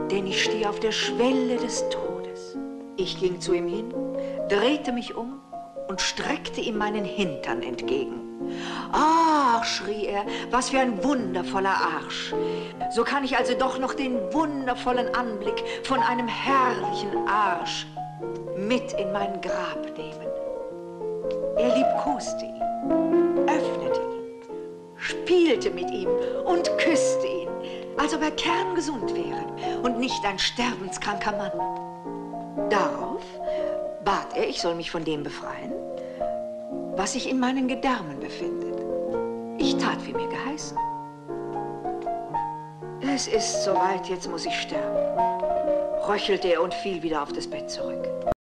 denn ich stehe auf der Schwelle des Todes. Ich ging zu ihm hin, drehte mich um und streckte ihm meinen Hintern entgegen. »Ach«, schrie er, »was für ein wundervoller Arsch! So kann ich also doch noch den wundervollen Anblick von einem herrlichen Arsch mit in mein Grab nehmen.« Er liebkoste ihn, öffnete ihn, spielte mit ihm und küsste ihn, als ob er kerngesund wäre und nicht ein sterbenskranker Mann. Darauf bat er, ich soll mich von dem befreien, was sich in meinen Gedärmen befindet. Ich tat, wie mir geheißen. Es ist soweit, jetzt muss ich sterben, röchelte er und fiel wieder auf das Bett zurück.